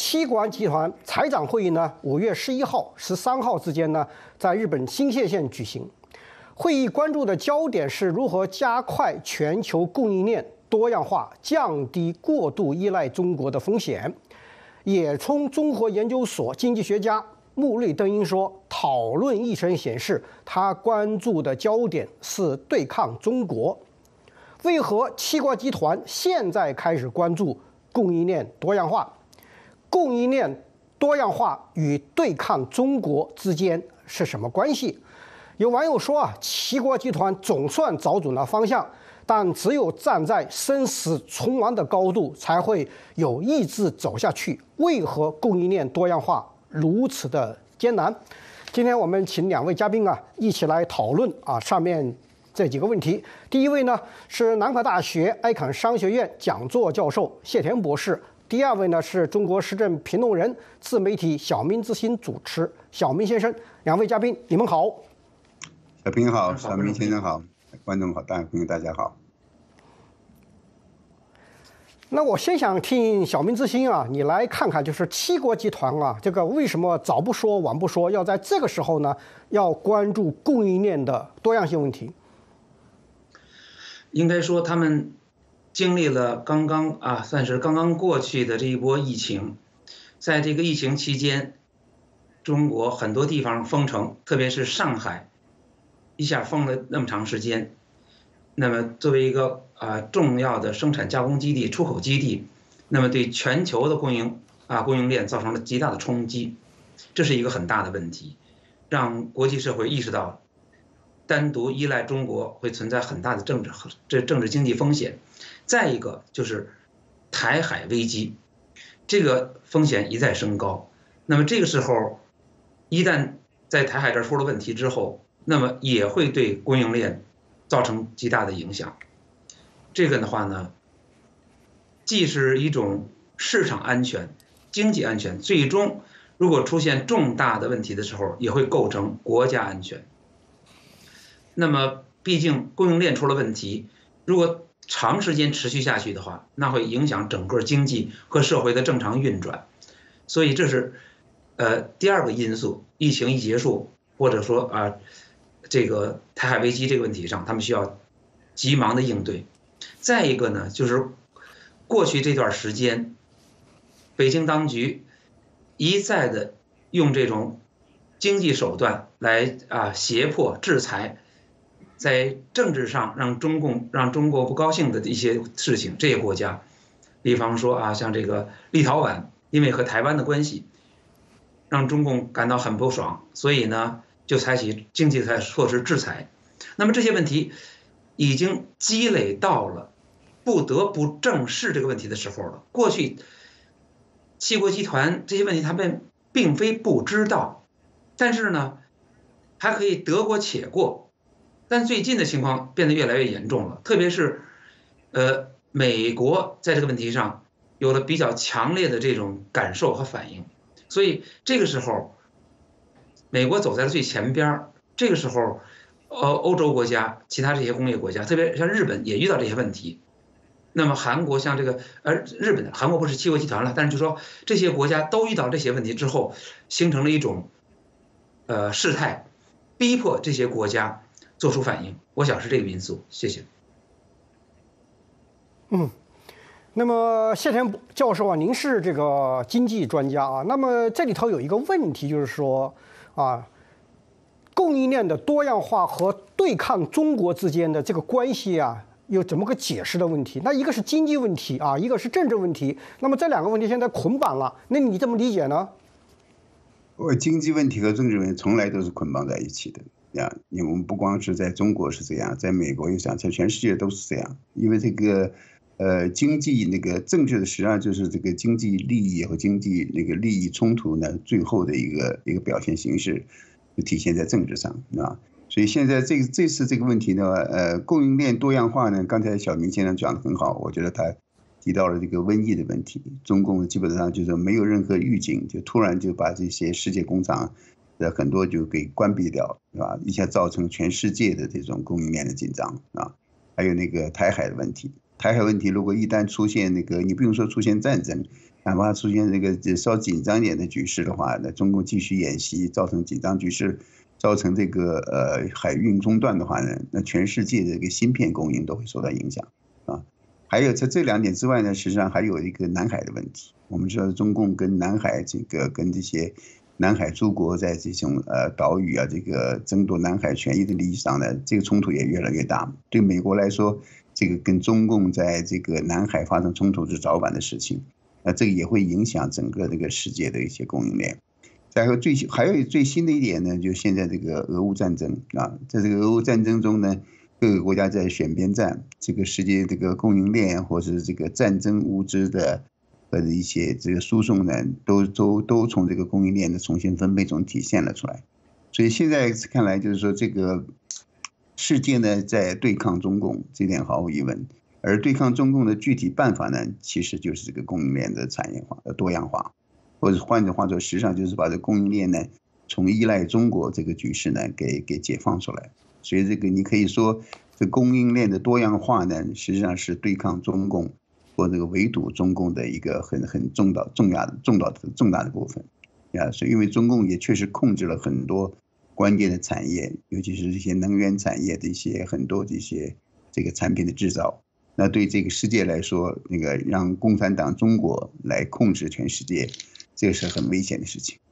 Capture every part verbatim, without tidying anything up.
七国集团财长会议呢，五月十一号、十三号之间呢，在日本新泻县举行。会议关注的焦点是如何加快全球供应链多样化，降低过度依赖中国的风险。野村综合研究所经济学家穆瑞登英说，讨论议程显示，他关注的焦点是对抗中国。为何七国集团现在开始关注供应链多样化？供应链多样化与对抗中国之间是什么关系？有网友说啊，七国集团总算找准了方向，但只有站在生死存亡的高度，才会有意志走下去。为何供应链多样化如此的艰难？今天我们请两位嘉宾啊，一起来讨论啊上面这几个问题。第一位呢是南华大学埃坎商学院讲座教授谢田博士。第二位呢是中国时政评论人、自媒体小明之星主持小明先生。两位嘉宾，你们好。 小平好，小明先生好，观众好，大家朋友大家好。 那我先想听小明之星啊，你来看看，就是七国集团啊，这个为什么早不说晚不说，要在这个时候呢，要关注供应链的多样性问题？ 应该说他们经历了刚刚啊，算是刚刚过去的这一波疫情，在这个疫情期间，中国很多地方封城，特别是上海，一下封了那么长时间。那么作为一个啊重要的生产加工基地、出口基地，那么对全球的供应啊供应链造成了极大的冲击，这是一个很大的问题，让国际社会意识到，单独依赖中国会存在很大的政治和这政治经济风险。再一个就是台海危机，这个风险一再升高。那么这个时候，一旦在台海这儿出了问题之后，那么也会对供应链造成极大的影响。这个的话呢，既是一种市场安全、经济安全，最终如果出现重大的问题的时候，也会构成国家安全。那么，毕竟供应链出了问题，如果长时间持续下去的话，那会影响整个经济和社会的正常运转。所以这是呃第二个因素，疫情一结束，或者说啊、呃、这个台海危机这个问题上，他们需要急忙的应对。再一个呢，就是过去这段时间，北京当局一再的用这种经济手段来啊胁迫制裁。在政治上让中共让中国不高兴的一些事情，这些国家，比方说啊，像这个立陶宛，因为和台湾的关系，让中共感到很不爽，所以呢，就采取经济措施制裁。那么这些问题已经积累到了不得不正视这个问题的时候了。过去七国集团这些问题他们并非不知道，但是呢，还可以得过且过。但最近的情况变得越来越严重了，特别是，呃，美国在这个问题上有了比较强烈的这种感受和反应，所以这个时候，美国走在了最前边。这个时候，呃，欧洲国家、其他这些工业国家，特别像日本也遇到这些问题。那么韩国像这个，呃，日本、韩国不是七国集团了，但是就说这些国家都遇到这些问题之后，形成了一种，呃，事态，逼迫这些国家做出反应，我想是这个因素。谢谢。 嗯，那么谢田教授啊，您是这个经济专家啊，那么这里头有一个问题，就是说啊，供应链的多样化和对抗中国之间的这个关系啊，有怎么个解释的问题？那一个是经济问题啊，一个是政治问题，那么这两个问题现在捆绑了，那你怎么理解呢？ 我经济问题和政治问题从来都是捆绑在一起的。呀，因为我们不光是在中国是这样，在美国也是这样，在全世界都是这样。因为这个，呃，经济那个政治的实际上就是这个经济利益和经济那个利益冲突呢，最后的一个一个表现形式，就体现在政治上啊。所以现在这这次这个问题呢，呃，供应链多样化呢，刚才小明先生讲的很好，我觉得他提到了这个瘟疫的问题，中共基本上就是没有任何预警，就突然就把这些世界工厂。很多就给关闭掉，是吧？一下造成全世界的这种供应链的紧张啊，还有那个台海的问题。台海问题如果一旦出现那个，你不用说出现战争， 哪怕出现这个稍紧张一点的局势的话，那中共继续演习，造成紧张局势，造成这个呃海运中断的话呢，那全世界的这个芯片供应都会受到影响啊。还有在这两点之外呢，实际上还有一个南海的问题。我们知道中共跟南海这个跟这些南海诸国在这种呃岛屿啊这个争夺南海权益的利益上呢，这个冲突也越来越大。对美国来说，这个跟中共在这个南海发生冲突是早晚的事情。那这个也会影响整个这个世界的一些供应链。再有最还有最新的一点呢，就现在这个俄乌战争啊，在这个俄乌战争中呢，各个国家在选边站，这个世界这个供应链或是这个战争物资的呃一些这个输送呢，都都都从这个供应链的重新分配中体现了出来。所以现在看来，就是说这个世界呢在对抗中共，这点毫无疑问。而对抗中共的具体办法呢，其实就是这个供应链的产业化、多样化，或者换句话说，实际上就是把这供应链呢，从依赖中国这个局势呢，给给解放出来。所以这个你可以说，这供应链的多样化呢，实际上是对抗中共或这个围堵中共的一个很很重大、重要的、重大的、重大的部分。呀，所以因为中共也确实控制了很多关键的产业，尤其是这些能源产业的一些很多这些这个产品的制造。那对这个世界来说，那个让共产党中国来控制全世界，这个是很危险的事情。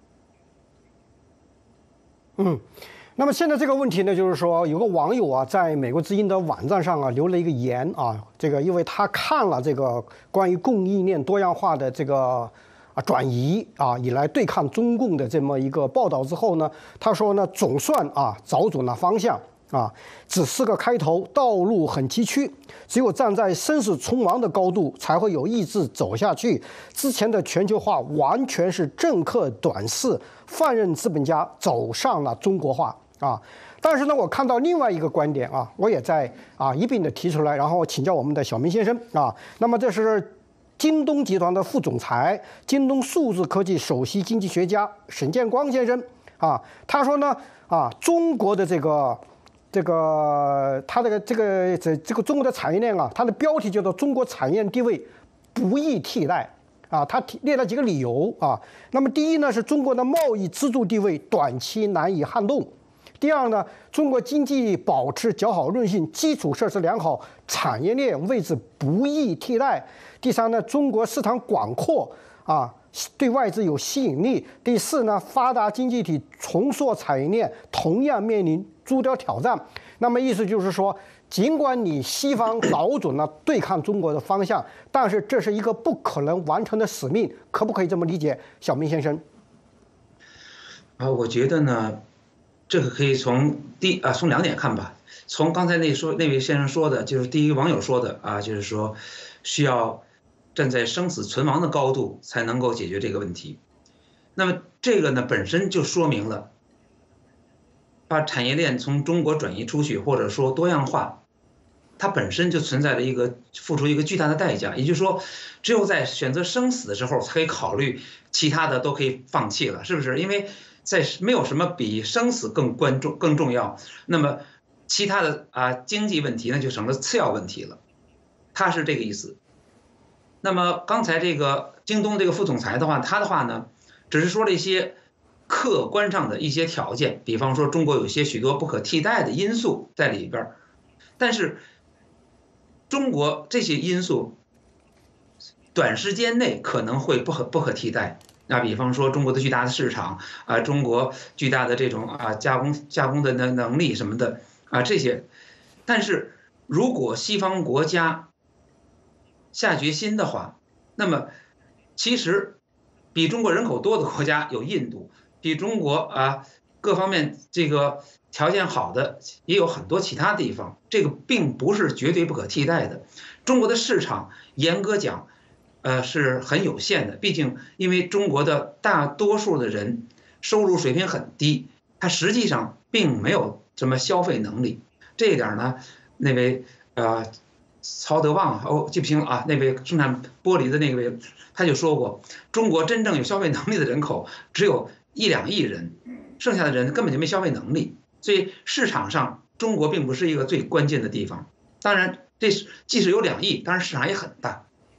嗯，那么现在这个问题呢，就是说有个网友啊，在美国之音的网站上啊留了一个言啊，这个因为他看了这个关于供应链多样化的这个啊转移啊以来对抗中共的这么一个报道之后呢，他说呢，总算啊找准了方向。啊，只是个开头，道路很崎岖，只有站在生死存亡的高度，才会有意志走下去。之前的全球化完全是政客短视，放任资本家走上了中国化啊。但是呢，我看到另外一个观点啊，我也在啊一并的提出来，然后请教我们的小明先生啊。那么这是京东集团的副总裁、京东数字科技首席经济学家沈建光先生啊，他说呢啊，中国的这个。这个它这个这个这这个中国的产业链啊，它的标题叫做“中国产业链地位不易替代”啊，它列了几个理由啊。那么第一呢，是中国的贸易支柱地位短期难以撼动；第二呢，中国经济保持较好韧性，基础设施良好，产业链位置不易替代；第三呢，中国市场广阔啊，对外资有吸引力；第四呢，发达经济体重塑产业链同样面临诸多挑战。那么意思就是说，尽管你西方找准了对抗中国的方向，但是这是一个不可能完成的使命，可不可以这么理解，小明先生？ 啊，我觉得呢，这个可以从第啊从两点看吧。从刚才那说那位先生说的，就是第一个网友说的啊，就是说需要站在生死存亡的高度才能够解决这个问题。那么这个呢，本身就说明了。把产业链从中国转移出去，或者说多样化，它本身就存在着一个付出一个巨大的代价。也就是说，只有在选择生死的时候，才可以考虑其他的都可以放弃了，是不是？因为在没有什么比生死更关重、更重要。那么其他的啊经济问题呢，就成了次要问题了。他是这个意思。那么刚才这个京东这个副总裁的话，他的话呢，只是说了一些。客观上的一些条件，比方说中国有些许多不可替代的因素在里边，但是中国这些因素短时间内可能会不可不可替代。那比方说中国的巨大的市场啊，中国巨大的这种啊加工加工的能能力什么的啊这些，但是如果西方国家下决心的话，那么其实比中国人口多的国家有印度。比中国啊各方面这个条件好的也有很多其他地方，这个并不是绝对不可替代的。中国的市场严格讲，呃是很有限的，毕竟因为中国的大多数的人收入水平很低，他实际上并没有什么消费能力。这一点呢，那位呃曹德旺哦记不清了啊，那位生产玻璃的那位他就说过，中国真正有消费能力的人口只有一两亿人，剩下的人根本就没消费能力，所以市场上中国并不是一个最关键的地方。当然，这既是有两亿，当然市场也很大。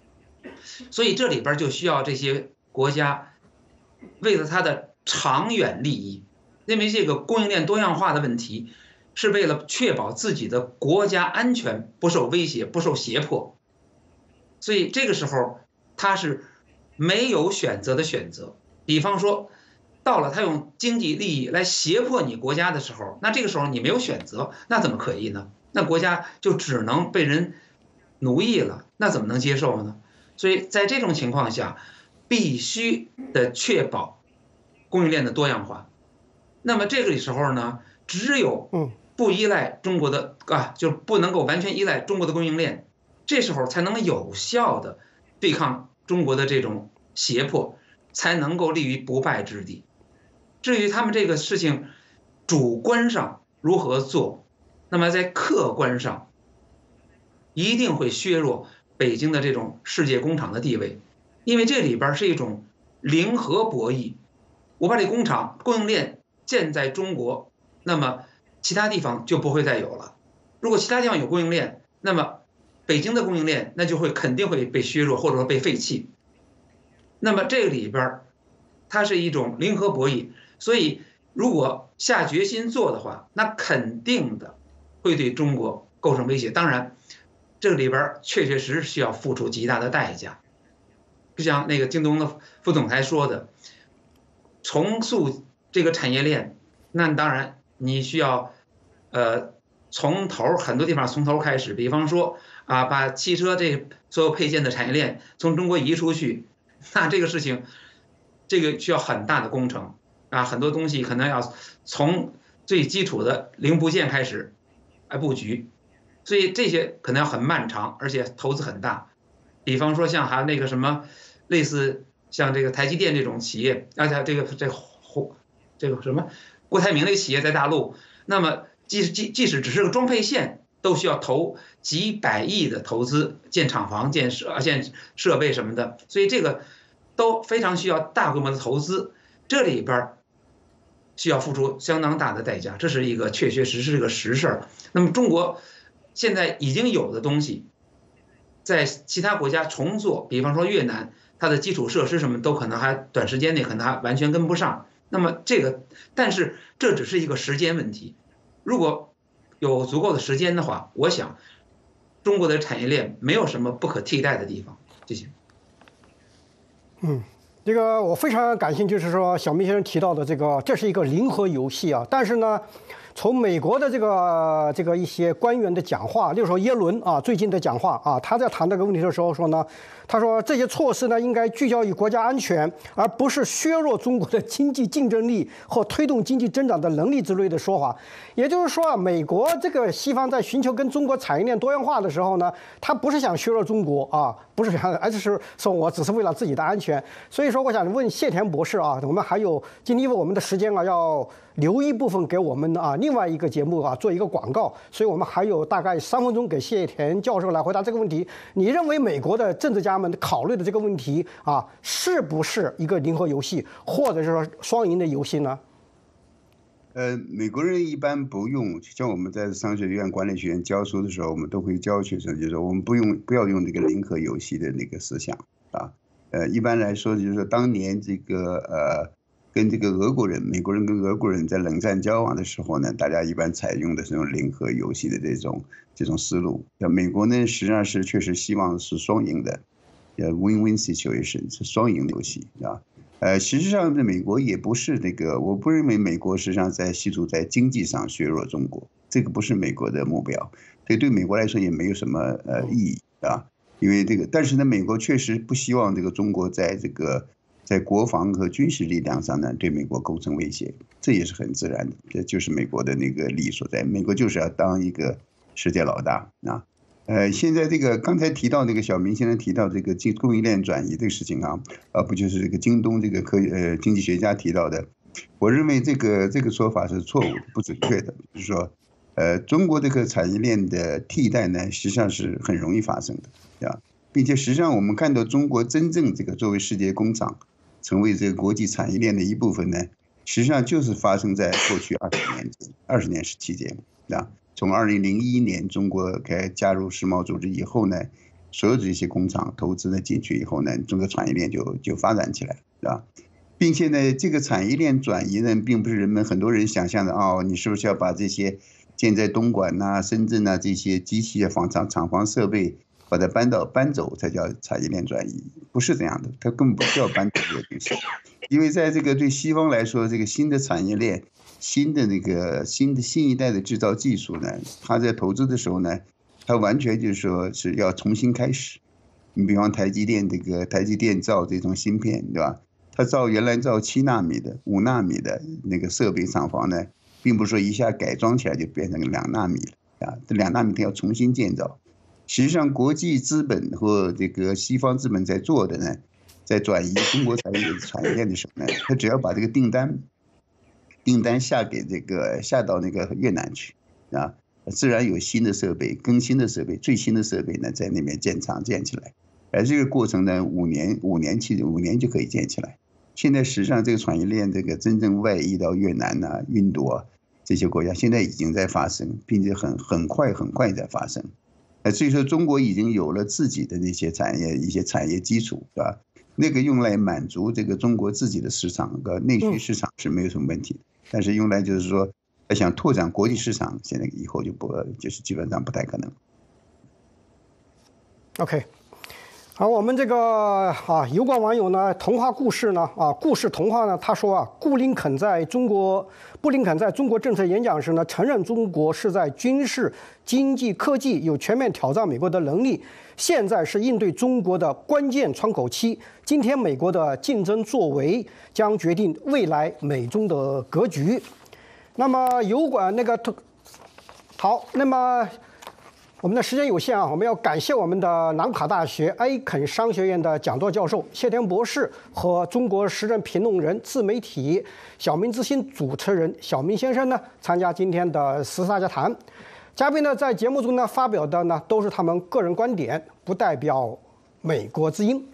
所以这里边就需要这些国家为了它的长远利益，因为这个供应链多样化的问题是为了确保自己的国家安全不受威胁、不受胁迫，所以这个时候它是没有选择的选择。比方说，到了他用经济利益来胁迫你国家的时候，那这个时候你没有选择，那怎么可以呢？那国家就只能被人奴役了，那怎么能接受呢？所以在这种情况下，必须得确保供应链的多样化。那么这个时候呢，只有不依赖中国的啊，就不能够完全依赖中国的供应链，这时候才能有效的对抗中国的这种胁迫，才能够立于不败之地。至于他们这个事情主观上如何做，那么在客观上一定会削弱北京的这种世界工厂的地位，因为这里边是一种零和博弈。我把这工厂供应链建在中国，那么其他地方就不会再有了。如果其他地方有供应链，那么北京的供应链那就会肯定会被削弱，或者说被废弃。那么这里边它是一种零和博弈，所以如果下决心做的话，那肯定的会对中国构成威胁。当然这里边确确实实需要付出极大的代价，就像那个京东的副总裁说的，重塑这个产业链，那当然你需要呃从头很多地方从头开始，比方说啊把汽车这所有配件的产业链从中国移出去，那这个事情这个需要很大的工程啊，很多东西可能要从最基础的零部件开始来布局，所以这些可能要很漫长，而且投资很大。比方说像还有那个什么类似像这个台积电这种企业，而且这个这个这个什么郭台铭那个企业在大陆，那么即使即即使只是个装配线，都需要投几百亿的投资，建厂房、建设、建设备什么的，所以这个都非常需要大规模的投资，这里边需要付出相当大的代价，这是一个确确实实是个实事儿。那么中国现在已经有的东西，在其他国家重做，比方说越南，它的基础设施什么都可能还短时间内可能还完全跟不上。那么这个，但是这只是一个时间问题。如果有足够的时间的话，我想中国的产业链没有什么不可替代的地方。谢谢。 嗯，这个我非常感兴趣，就是说小明先生提到的这个，这是一个零和游戏啊。但是呢，从美国的这个这个一些官员的讲话，例如说耶伦啊最近的讲话啊，他在谈这个问题的时候说呢，他说这些措施呢应该聚焦于国家安全，而不是削弱中国的经济竞争力或推动经济增长的能力之类的说法。也就是说啊，美国这个西方在寻求跟中国产业链多样化的时候呢，他不是想削弱中国啊，不是想，而是说我只是为了自己的安全。所以说，我想问谢田博士啊，我们还有今天因为我们的时间啊要留一部分给我们啊另外一个节目啊做一个广告，所以我们还有大概三分钟给谢田教授来回答这个问题。你认为美国的政治家们考虑的这个问题啊，是不是一个零和游戏，或者是说双赢的游戏呢？ 呃，美国人一般不用，像我们在商学院、管理学院教书的时候，我们都会教学生，就是说我们不用不要用这个零和游戏的那个思想啊。呃，一般来说，就是说当年这个呃。跟这个俄国人、美国人跟俄国人在冷战交往的时候呢，大家一般采用的是这种零和游戏的这种这种思路。那美国呢，实际上是确实希望是双赢的，呃 ，win-win situation 是双赢游戏啊。呃，实际上，美国也不是那个，我不认为美国实际上在企图在经济上削弱中国，这个不是美国的目标，这对美国来说也没有什么呃意义啊。因为这个，但是呢，美国确实不希望这个中国在这个。在国防和军事力量上呢，对美国构成威胁，这也是很自然的，这就是美国的那个利益所在。美国就是要当一个世界老大啊。呃，现在这个刚才提到那个小明先生提到这个经供应链转移这个事情啊，啊不就是这个京东这个科呃经济学家提到的？我认为这个这个说法是错误的、不准确的。就是说，呃，中国这个产业链的替代呢，实际上是很容易发生的啊，并且实际上我们看到中国真正这个作为世界工厂。成为这个国际产业链的一部分呢，实际上就是发生在过去二十年二十年期间啊。从二零零一年中国开加入世贸组织以后呢， 所有的这些工厂投资呢进去以后呢，中国产业链就就发展起来，是吧？并且呢，这个产业链转移呢，并不是人们很多人想象的哦，你是不是要把这些建在东莞呐、深圳呐、这些机器房厂、厂房设备把它搬到搬走才叫产业链转移？不是这样的，它根本不需要搬走这些东西，因为在这个对西方来说，这个新的产业链、新的那个新的新一代的制造技术呢，它在投资的时候呢，它完全就是说是要重新开始。你比方台积电这个台积电造这种芯片，对吧？它造原来造七纳米的、五纳米的那个设备厂房呢，并不是说一下改装起来就变成两纳米了啊，这两纳米它要重新建造。实际上，国际资本和这个西方资本在做的呢，在转移中国产业产业链的时候呢，它只要把这个订单订单下给这个下到那个越南去啊，自然有新的设备、更新的设备、最新的设备呢，在那边建厂建起来。而这个过程呢，五年五年期五年就可以建起来。现在实际上这个产业链这个真正外溢到越南呐、啊、印度啊这些国家，现在已经在发生，并且很很快很快在发生。呃，所以说中国已经有了自己的那些产业一些产业基础，是吧？那个用来满足这个中国自己的市场和内需市场是没有什么问题的，但是用来就是说要想拓展国际市场，现在以后就不就是基本上不太可能。 OK。好，我们这个啊，油管网友呢，童话故事呢，啊，故事童话呢，他说啊，布林肯在中国，布林肯在中国政策演讲时呢，承认中国是在军事、经济、科技有全面挑战美国的能力，现在是应对中国的关键窗口期。今天美国的竞争作为将决定未来美中的格局。那么油管那个好，那么。我们的时间有限啊，我们要感谢我们的南卡大学埃肯商学院的讲座教授谢天博士和中国时政评论人、自媒体小明之星主持人小明先生呢，参加今天的时事大家谈。嘉宾呢在节目中呢发表的呢都是他们个人观点，不代表美国之音。